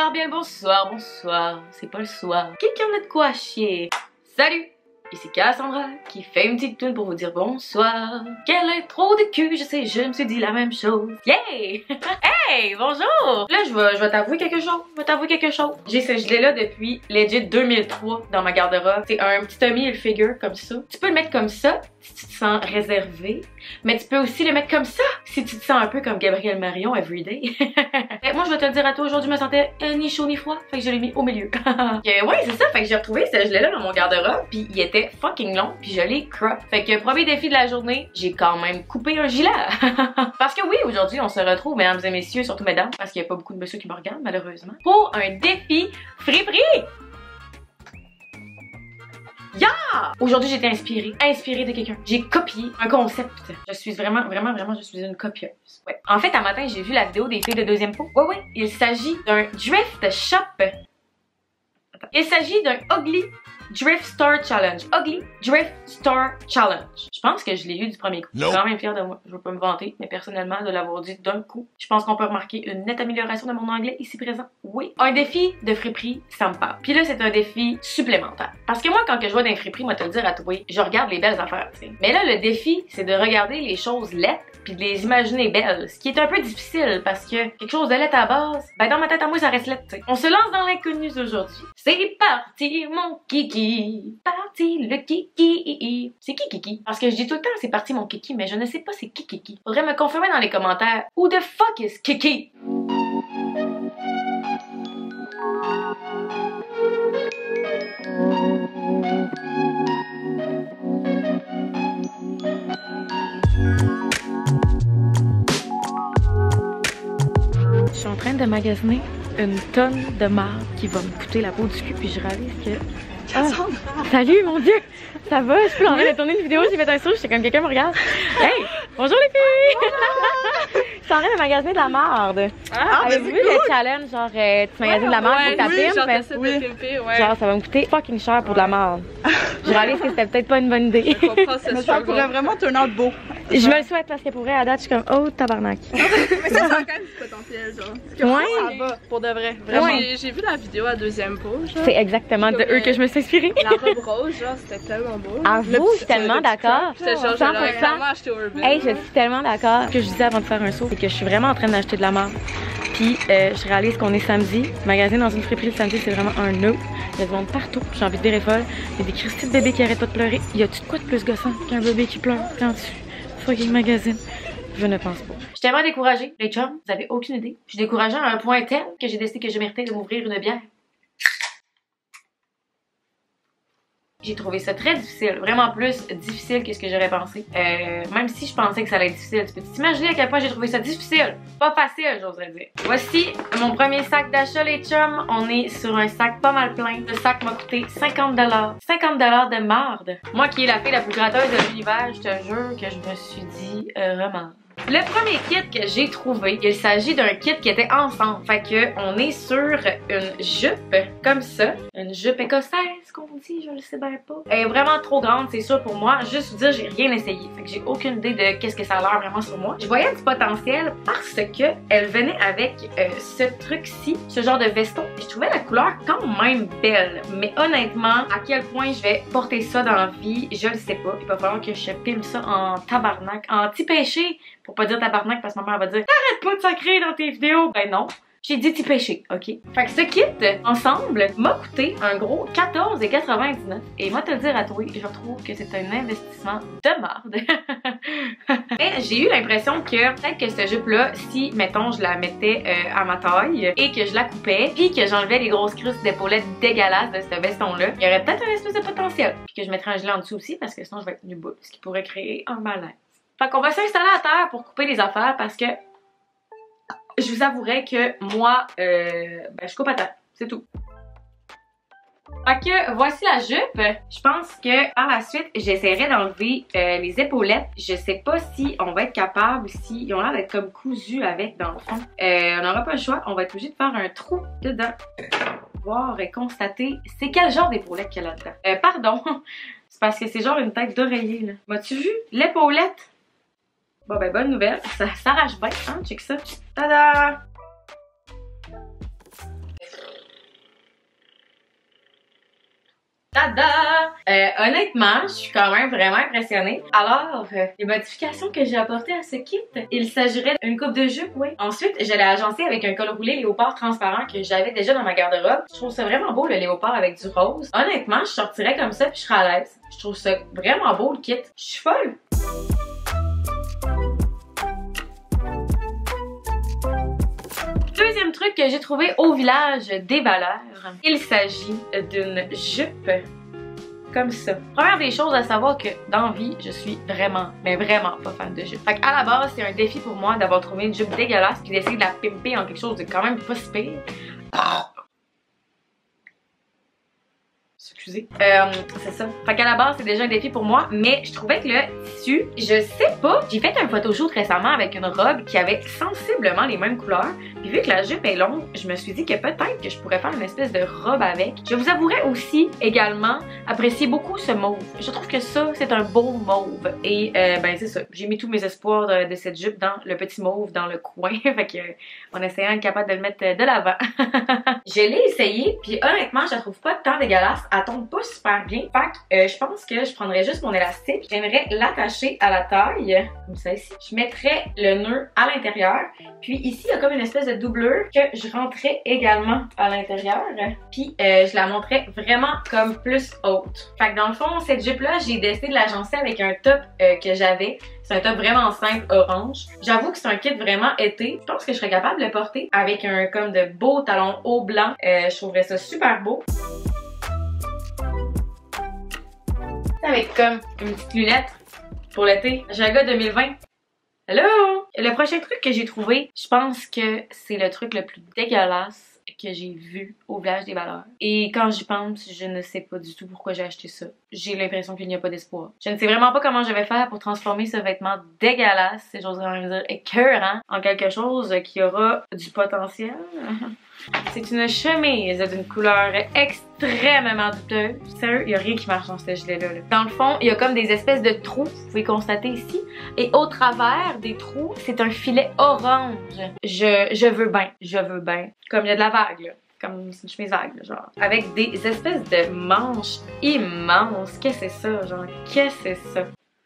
Bonsoir, bien le bonsoir, bonsoir. C'est pas le soir. Quelqu'un a de quoi chier. Salut! Ici Cassandra qui fait une petite toune pour vous dire bonsoir. Quel est trop de cul, je sais, je me suis dit la même chose. Yeah! Hey, bonjour! Là, je vais t'avouer quelque chose. J'ai ce gilet-là depuis legit 2003 dans ma garde-robe. C'est un petit Tommy Hilfiger comme ça. Tu peux le mettre comme ça si tu te sens réservé, mais tu peux aussi le mettre comme ça si tu te sens un peu comme Gabrielle Marion everyday. Moi, je vais te le dire à toi, aujourd'hui, je me sentais ni chaud ni froid, fait que je l'ai mis au milieu. Ouais, c'est ça, fait que j'ai retrouvé ce gilet-là dans mon garde-robe, puis il était fucking long, puis je l'ai crop. Fait que premier défi de la journée, j'ai quand même coupé un gilet. Parce que oui, aujourd'hui, on se retrouve, mesdames et messieurs, surtout mesdames, parce qu'il n'y a pas beaucoup de messieurs qui me regardent, malheureusement, pour un défi friperie. Yeah! Aujourd'hui, j'ai été inspirée de quelqu'un. J'ai copié un concept. Je suis vraiment, je suis une copieuse. Ouais. En fait, un matin, j'ai vu la vidéo des filles de deuxième pot. Ouais, il s'agit d'un drift shop. Attends. Il s'agit d'un Ugly Drift Store Challenge. Ugly Drift Store Challenge. Je pense que je l'ai eu du premier coup. Je suis quand même fière de moi. Je veux pas me vanter, mais personnellement, de l'avoir dit d'un coup, je pense qu'on peut remarquer une nette amélioration de mon anglais ici présent. Oui. Un défi de friperie, ça me parle. Puis là, c'est un défi supplémentaire. Parce que moi, quand je vois dans les friperies, moi, te le dire à toi, je regarde les belles affaires, tu sais. Mais là, le défi, c'est de regarder les choses laides puis de les imaginer belles. Ce qui est un peu difficile parce que quelque chose de laid à la base, ben dans ma tête à moi, ça reste laid, tu sais. On se lance dans l'inconnu aujourd'hui. C'est parti, mon kiki. Parti, le kiki. C'est qui kiki? Parce que je dis tout le temps, c'est parti, mon kiki, mais je ne sais pas c'est qui kiki. Faudrait me confirmer dans les commentaires. Who the fuck is kiki? Je suis en train de magasiner une tonne de marde qui va me coûter la peau du cul, puis je réalise que... Ah, salut mon dieu! Ça va? Je suis en train de tourner une vidéo, j'ai fait un saut, j'étais comme quelqu'un me regarde. Hey! Bonjour les filles! Je suis en train de magasiner de la marde. Avez-vous vu le challenge, genre tu magasines de la marde pour ta pimpe? Genre ça va me coûter fucking cher pour de la marde. Je réalise que c'était peut-être pas une bonne idée. Mais ça pourrait vraiment turn out beau. Je me le souhaite parce que pour vrai, à date, je suis comme oh tabarnak. Mais ça sent quand même du potentiel, genre. Ouais. Ça va, pour de vrai. Vraiment. J'ai vu la vidéo à deuxième pot, genre. C'est exactement de eux que je me suis inspirée. La robe rose, genre, c'était tellement beau. À vous, je suis tellement d'accord. J'étais genre, j'aurais vraiment acheté Urban. Hey, je suis tellement d'accord. Ce que je disais avant de faire un saut, c'est que je suis vraiment en train d'acheter de la marde. Puis je réalise qu'on est samedi. Magasiner dans une friperie le samedi, c'est vraiment un no. Il y a du monde partout. J'ai envie de virer folle. Il y a des cristis de bébés qui arrêtent pas de pleurer. Y a-tu de quoi de plus gossant qu'un bébé qui pleure quand tu fucking magasines? Je ne pense pas. Je suis tellement découragée. Les chums, vous avez aucune idée. Je suis découragée à un point tel que j'ai décidé que je méritais de m'ouvrir une bière. J'ai trouvé ça très difficile, vraiment plus difficile que ce que j'aurais pensé. Même si je pensais que ça allait être difficile, tu peux t'imaginer à quel point j'ai trouvé ça difficile. Pas facile, j'oserais dire. Voici mon premier sac d'achat, les chums. On est sur un sac pas mal plein. Le sac m'a coûté 50 $. 50 $ de marde. Moi qui est la fille la plus gratteuse de l'univers, je te jure que je me suis dit remarde. Le premier kit que j'ai trouvé, il s'agit d'un kit qui était ensemble. Fait que on est sur une jupe comme ça. Une jupe écossaise qu'on dit, je le sais bien pas. Elle est vraiment trop grande, c'est sûr pour moi. Juste vous dire, j'ai rien essayé. Fait que j'ai aucune idée de qu'est-ce que ça a l'air vraiment sur moi. Je voyais du potentiel parce que elle venait avec ce truc-ci, ce genre de veston. Je trouvais la couleur quand même belle. Mais honnêtement, à quel point je vais porter ça dans la vie, je le sais pas. Il va falloir que je pime ça en tabarnak, en petit péché. Pour pas dire tabarnak parce que ma mère va dire t'arrêtes pas de sacrer dans tes vidéos. Ben non. J'ai dit t'y péché, ok? Fait que ce kit, ensemble, m'a coûté un gros 14,99 $. Et moi te le dire à toi, je trouve que c'est un investissement de marde. Mais j'ai eu l'impression que peut-être que cette jupe-là, si, mettons, je la mettais à ma taille et que je la coupais, puis que j'enlevais les grosses crustes d'épaulettes dégueulasses de ce veston-là, il y aurait peut-être un espèce de potentiel. Puis que je mettrais un gilet en dessous aussi parce que sinon je vais être nu bout, ce qui pourrait créer un malaise. Fait qu'on va s'installer à terre pour couper les affaires parce que je vous avouerai que moi, je coupe à terre. C'est tout. Fait que voici la jupe. Je pense que par la suite, j'essaierai d'enlever les épaulettes. Je sais pas si on va être capable, si ils ont l'air d'être comme cousus avec dans le fond. On n'aura pas le choix. On va être obligé de faire un trou dedans. Voir et constater c'est quel genre d'épaulette qu'il y a là-dedans. Pardon. C'est parce que c'est genre une tête d'oreiller là. M'as-tu vu l'épaulette? Bon ben bonne nouvelle, ça s'arrache bien, hein, check ça. Tada! tada! Honnêtement, je suis quand même vraiment impressionnée. Alors, les modifications que j'ai apportées à ce kit, il s'agirait d'une coupe de jupe, oui. Ensuite, je l'ai agencé avec un col roulé léopard transparent que j'avais déjà dans ma garde-robe. Je trouve ça vraiment beau, le léopard avec du rose. Honnêtement, je sortirais comme ça puis je serais à l'aise. Je trouve ça vraiment beau, le kit. Je suis folle! Deuxième truc que j'ai trouvé au village des valeurs, il s'agit d'une jupe comme ça. Première des choses à savoir que dans la vie, je suis vraiment, mais vraiment pas fan de jupe. Fait qu'à la base, c'est un défi pour moi d'avoir trouvé une jupe dégueulasse puis d'essayer de la pimper en quelque chose de quand même pas si pire. Excusez. C'est ça. Fait qu'à la base, c'est déjà un défi pour moi, mais je trouvais que le tissu, je sais pas, j'ai fait un photoshoot récemment avec une robe qui avait sensiblement les mêmes couleurs, puis vu que la jupe est longue, je me suis dit que peut-être que je pourrais faire une espèce de robe avec. Je vous avouerai aussi, également, apprécier beaucoup ce mauve. Je trouve que ça, c'est un beau mauve, et ben c'est ça, j'ai mis tous mes espoirs de cette jupe dans le petit mauve dans le coin, fait que en essayant d'être capable de le mettre de l'avant. Je l'ai essayé, puis honnêtement, je la trouve pas tant dégueulasse. Elle tombe pas super bien. Fait que je pense que je prendrais juste mon élastique. J'aimerais l'attacher à la taille, comme ça ici. Je mettrais le nœud à l'intérieur. Puis ici, il y a comme une espèce de doublure que je rentrais également à l'intérieur. Puis je la montrais vraiment comme plus haute. Fait que dans le fond, cette jupe-là, j'ai décidé de l'agencer avec un top que j'avais. C'est un top vraiment simple, orange. J'avoue que c'est un kit vraiment été. Je pense que je serais capable de le porter avec un comme de beaux talons hauts blancs. Je trouverais ça super beau. Avec comme une petite lunette pour l'été. Jaga 2020. Hello! Le prochain truc que j'ai trouvé, je pense que c'est le truc le plus dégueulasse que j'ai vu au village des valeurs. Et quand j'y pense, je ne sais pas du tout pourquoi j'ai acheté ça. J'ai l'impression qu'il n'y a pas d'espoir. Je ne sais vraiment pas comment je vais faire pour transformer ce vêtement dégueulasse, si j'oserais même dire écœurant, en quelque chose qui aura du potentiel. C'est une chemise d'une couleur extrêmement douteuse. Sérieux, il n'y a rien qui marche dans ce gilet-là. Dans le fond, il y a comme des espèces de trous, vous pouvez constater ici. Et au travers des trous, c'est un filet orange. Je veux bien. Comme il y a de la vague, là. Comme c'est une chemise vague, genre. Avec des espèces de manches immenses. Qu'est-ce que c'est ça, genre? Qu'est-ce que c'est ça?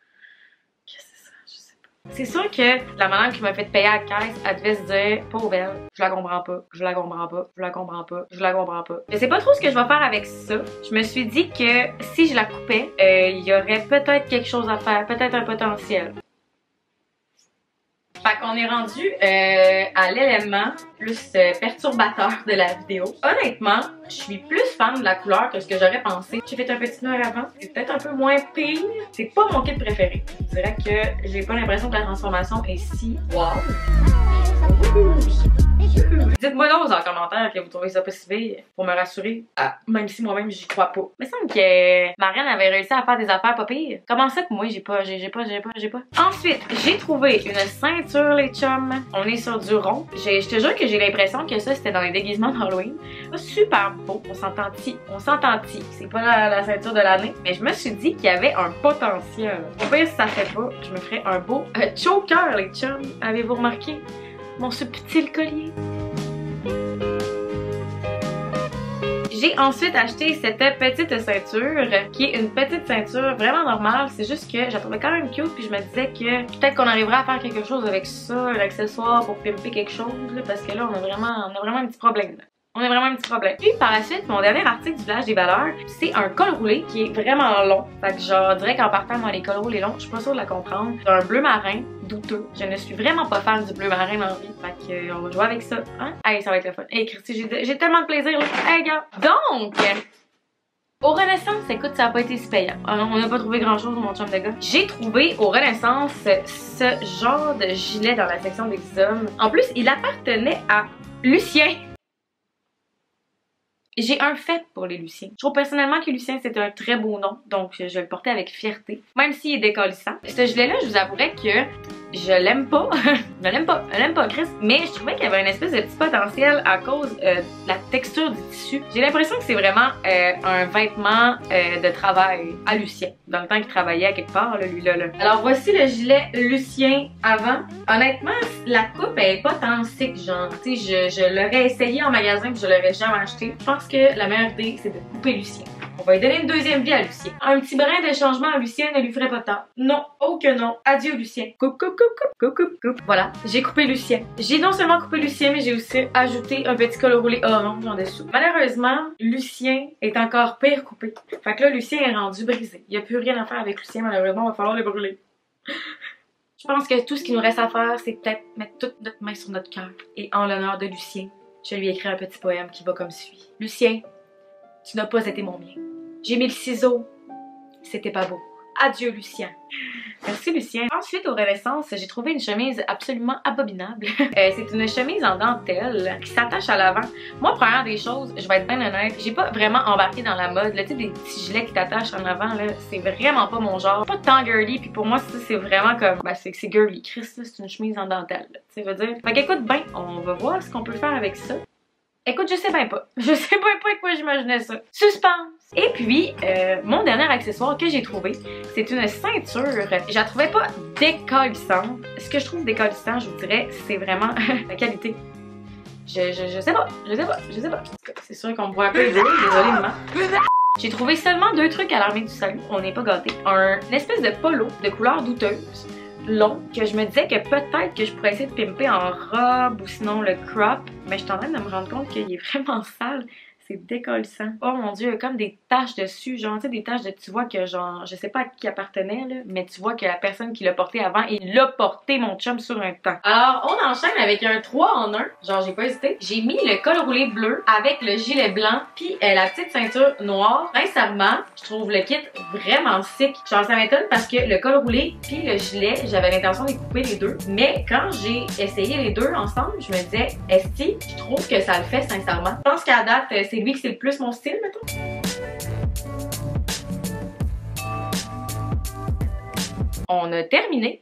C'est sûr que la madame qui m'a fait payer à la caisse, elle devait se dire, pauvre elle, je la comprends pas, je la comprends pas, je la comprends pas, je la comprends pas. Je sais pas trop ce que je vais faire avec ça. Je me suis dit que si je la coupais, il y aurait peut-être quelque chose à faire, peut-être un potentiel. Fait qu'on est rendu à l'élément plus perturbateur de la vidéo. Honnêtement, je suis plus fan de la couleur que ce que j'aurais pensé. J'ai fait un petit nœud avant, c'est peut-être un peu moins pire. C'est pas mon kit préféré. Je dirais que j'ai pas l'impression que la transformation est si wow. Dites-moi donc en commentaire que vous trouvez ça pas si pire pour me rassurer. Même si moi-même j'y crois pas. Il me semble que Marianne avait réussi à faire des affaires pas pires. Comment ça que moi j'ai pas. Ensuite, j'ai trouvé une ceinture les chums. On est sur du rond. Je te jure que j'ai l'impression que ça c'était dans les déguisements d'Halloween. Super beau. On s'entend-ti. C'est pas la ceinture de l'année. Mais je me suis dit qu'il y avait un potentiel. Au pire si ça fait pas, je me ferais un beau choker les chums. Avez-vous remarqué? Mon subtil collier. J'ai ensuite acheté cette petite ceinture qui est une petite ceinture vraiment normale. C'est juste que je la trouvais quand même cute puis je me disais que peut-être qu'on arriverait à faire quelque chose avec ça, un accessoire pour pimper quelque chose là, parce que là on a vraiment un petit problème là. Puis par la suite, mon dernier article du village des valeurs, c'est un col roulé qui est vraiment long. Fait que genre, je dirais qu'en partant, moi, les cols roulés longs, je suis pas sûre de la comprendre. C'est un bleu marin douteux. Je ne suis vraiment pas fan du bleu marin dans la vie. Fait que on va jouer avec ça. Hein? Hey, ça va être le fun. Hey, Christy, j'ai tellement de plaisir là. Hey, gars! Donc, au Renaissance, écoute, ça n'a pas été si payant. On n'a pas trouvé grand chose, mon chum de gars. J'ai trouvé au Renaissance ce genre de gilet dans la section des hommes. En plus, il appartenait à Lucien. J'ai un fait pour les Luciens. Je trouve personnellement que Lucien c'est un très beau nom, donc je vais le porter avec fierté, même s'il est décollissant. Ce gilet-là, je vous avouerais que je l'aime pas. je l'aime pas, Chris. Mais je trouvais qu'il y avait une espèce de petit potentiel à cause de la texture du tissu. J'ai l'impression que c'est vraiment un vêtement de travail à Lucien, dans le temps qu'il travaillait à quelque part, là, lui là. Alors voici le gilet Lucien avant. Honnêtement, la coupe elle est pas tant sick, genre. Tu sais, je l'aurais essayé en magasin puis je l'aurais jamais acheté. Je pense que la meilleure idée c'est de couper Lucien. On va lui donner une deuxième vie à Lucien. Un petit brin de changement à Lucien ne lui ferait pas tard. Non, oh que non. Adieu Lucien. Coupe, coupe, coupe, coupe, coupe, coupe, coupe. Voilà, j'ai coupé Lucien. J'ai non seulement coupé Lucien, mais j'ai aussi ajouté un petit col roulé orange en dessous. Malheureusement, Lucien est encore pire coupé. Fait que là, Lucien est rendu brisé. Il n'y a plus rien à faire avec Lucien, malheureusement, il va falloir le brûler. Je pense que tout ce qu'il nous reste à faire, c'est peut-être mettre toute notre main sur notre cœur. Et en l'honneur de Lucien, je lui écris un petit poème qui va comme suit. Lucien, tu n'as pas été mon mien. J'ai mis le ciseau, c'était pas beau. Adieu Lucien. Merci Lucien. Ensuite aux Renaissance, j'ai trouvé une chemise absolument abominable. C'est une chemise en dentelle qui s'attache à l'avant. Moi, première des choses, je vais être bien honnête, j'ai pas vraiment embarqué dans la mode. Là, tu sais, des petits gilets qui t'attachent en avant, là, c'est vraiment pas mon genre. Pas tant girly, puis pour moi, c'est vraiment comme, ben, c'est girly. Chris, c'est une chemise en dentelle. Tu veux dire. Fait qu'écoute, ben, on va voir ce qu'on peut faire avec ça. Écoute, je sais bien pas. Je sais pas avec quoi j'imaginais ça. Suspense! Et puis, mon dernier accessoire que j'ai trouvé, c'est une ceinture. Je la trouvais pas décollissante. Ce que je trouve décollissant, je vous dirais, c'est vraiment la qualité. Je sais pas. C'est sûr qu'on me voit un peu évoluer, désolé maman. J'ai trouvé seulement 2 trucs à l'armée du salut. On n'est pas gâtés. Une espèce de polo de couleur douteuse. Long, que je me disais que peut-être que je pourrais essayer de pimper en robe ou sinon le crop, mais je suis en train de me rendre compte qu'il est vraiment sale. C'est décollissant. Oh mon dieu, il y a comme des taches dessus, genre tu sais des taches de tu vois que genre je sais pas à qui appartenait là, mais tu vois que la personne qui l'a porté avant, il l'a porté mon chum sur un temps. Alors on enchaîne avec un 3 en 1, genre j'ai pas hésité. J'ai mis le col roulé bleu avec le gilet blanc puis la petite ceinture noire. Sincèrement, je trouve le kit vraiment sick. Genre ça m'étonne parce que le col roulé puis le gilet, j'avais l'intention de les couper les deux, mais quand j'ai essayé les deux ensemble, je me disais esti, je trouve que ça le fait sincèrement. Je pense qu'à date c'est lui que c'est le plus mon style, mettons. On a terminé.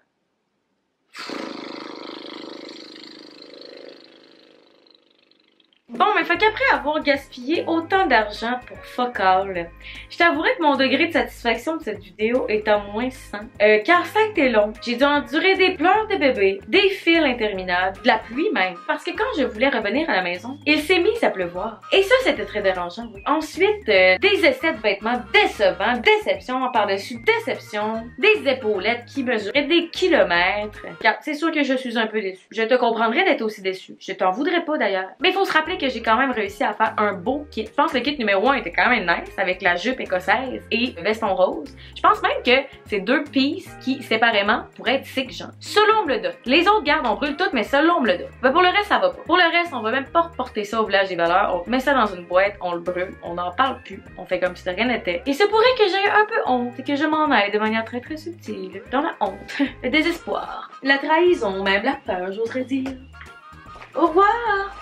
Bon, mais fait qu'après avoir gaspillé autant d'argent pour fuck all, je t'avouerais que mon degré de satisfaction de cette vidéo est à moins 100. Car ça a été long. J'ai dû endurer des pleurs de bébé, des fils interminables, de la pluie même. Parce que quand je voulais revenir à la maison, il s'est mis à pleuvoir. Et ça, c'était très dérangeant, oui. Ensuite, des essais de vêtements décevants, déception par-dessus déception, des épaulettes qui mesuraient des kilomètres. Car c'est sûr que je suis un peu déçue. Je te comprendrais d'être aussi déçue. Je t'en voudrais pas d'ailleurs. Mais il faut se rappeler que j'ai quand même réussi à faire un beau kit. Je pense que le kit numéro 1 était quand même nice avec la jupe écossaise et le veston rose. Je pense même que c'est 2 pieces qui séparément pourraient être sick genre. Selon le dos. Les autres gardes on brûle toutes mais selon le dos. Ben pour le reste ça va pas. Pour le reste on va même pas reporter ça au village des valeurs. On met ça dans une boîte, on le brûle, on n'en parle plus. On fait comme si de rien n'était. Il se pourrait que j'aie un peu honte et que je m'en aille de manière très très subtile. Dans la honte, le désespoir, la trahison, même la peur j'oserais dire. Au revoir!